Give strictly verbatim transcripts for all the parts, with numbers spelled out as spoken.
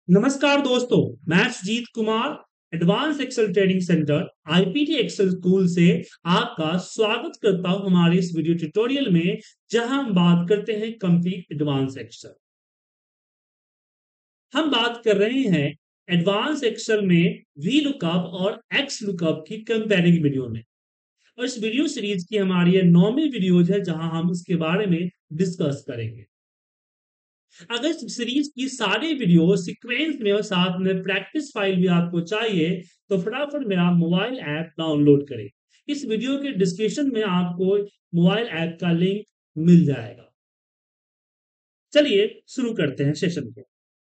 नमस्कार दोस्तों, मैं Sujit Kumar advance excel training centre IPT excel school से आपका स्वागत करता हूं हमारे इस वीडियो ट्यूटोरियल में, जहां हम बात करते हैं कंप्लीट एडवांस एक्सेल। हम बात कर रहे हैं एडवांस एक्सेल में वी लुकअप और एक्स लुकअप की कंपेयरिंग वीडियो में। और इस वीडियो सीरीज की हमारी ये नौवीं वीडियोज है जहां हम उसके बारे में डिस्कस करेंगे। अगर इस सीरीज की सारी वीडियो सीक्वेंस में और साथ में प्रैक्टिस फाइल भी आपको चाहिए तो फटाफट मेरा मोबाइल ऐप डाउनलोड करें। इस वीडियो के डिस्क्रिप्शन में आपको मोबाइल ऐप का लिंक मिल जाएगा। चलिए शुरू करते हैं सेशन को।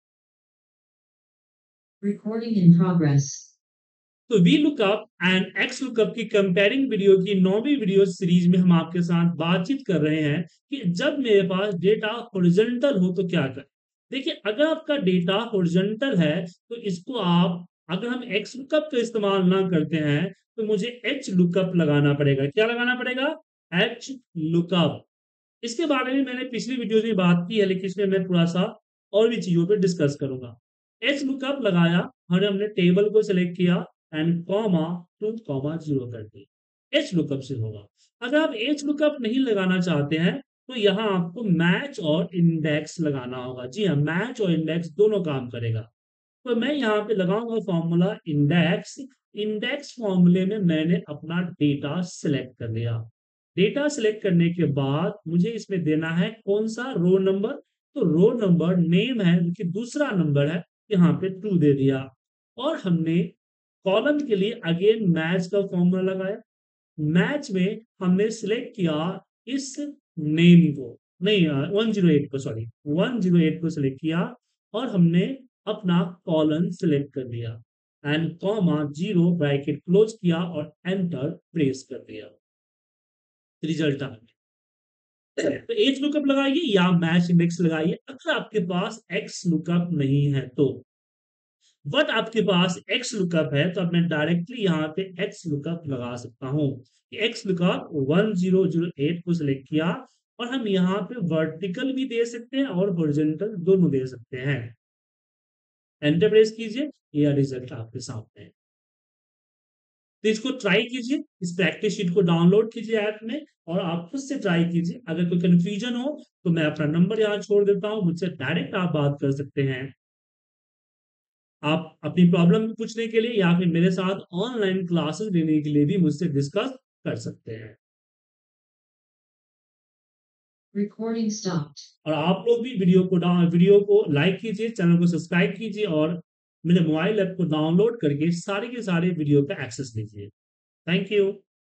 Recording in progress. तो V lookup and X lookup की कंपेयरिंग वीडियो की नौवीं वीडियो सीरीज में हम आपके साथ बातचीत कर रहे हैं कि जब मेरे पास डेटा हॉरिजॉन्टल हो तो क्या करें। देखिए, अगर आपका डेटा हॉरिजॉन्टल है तो इसको आप, अगर हम एक्स लुकअप का इस्तेमाल ना करते हैं तो मुझे एच लुकअप लगाना पड़ेगा। क्या लगाना पड़ेगा? H lookup. इसके बारे में मैंने पिछली वीडियो में बात की है, लेकिन इसमें मैं थोड़ा सा और भी चीजों पे डिस्कस करूंगा। एच लुकअप लगाया, और हमने टेबल को सिलेक्ट किया and comma truth comma zero कर दी। एच लुकअप से होगा। अगर आप एच लुकअप नहीं लगाना चाहते हैं तो यहाँ आपको मैच और इंडेक्स लगाना होगा। जी हाँ, मैच और इंडेक्स दोनों काम करेगा। तो मैं यहाँ पे लगाऊंगा फॉर्मूला इंडेक्स। इंडेक्स फॉर्मूले में मैंने अपना डेटा सिलेक्ट कर लिया। डेटा सिलेक्ट करने के बाद मुझे इसमें देना है कौन सा रो नंबर। तो रो नंबर नेम है कि दूसरा नंबर है, यहाँ पे टू दे दिया। और हमने कॉलम के लिए अगेन मैच का फॉर्मूला लगाया। मैच में हमने सिलेक्ट किया इस नेम को, नहीं, वन जीरो एट को, सॉरी वन जीरो एट को सिलेक्ट किया। और हमने अपना कॉलन सिलेक्ट कर दिया and comma zero bracket close किया और एंटर प्रेस कर दिया। रिजल्ट आ गया। तो एच लुकअप लगाइए या मैच इंडेक्स लगाइए अगर आपके पास एक्स लुकअप नहीं है तो। बट आपके पास एक्स लुकअप है तो अब मैं डायरेक्टली यहाँ पे एक्स लुकअप लगा सकता हूँ। X lookup one zero zero eight को सिलेक्ट किया और हम यहाँ पे वर्टिकल भी दे सकते हैं और हॉरिजॉन्टल दोनों दे सकते हैं। एंटर प्रेस कीजिए, यह रिजल्ट आपके सामने है। तो इसको ट्राई कीजिए, इस प्रैक्टिस शीट को डाउनलोड कीजिए ऐप में और आप खुद से ट्राई कीजिए। अगर कोई कंफ्यूजन हो तो मैं अपना नंबर यहाँ छोड़ देता हूँ, मुझसे डायरेक्ट आप बात कर सकते हैं। आप अपनी प्रॉब्लम पूछने के लिए या फिर मेरे साथ ऑनलाइन क्लासेस लेने के लिए भी मुझसे डिस्कस कर सकते हैं। Recording stopped. और आप लोग भी वीडियो को वीडियो को लाइक कीजिए, चैनल को सब्सक्राइब कीजिए और मेरे मोबाइल ऐप को डाउनलोड करके सारे के सारे वीडियो का एक्सेस लीजिए। Thank you.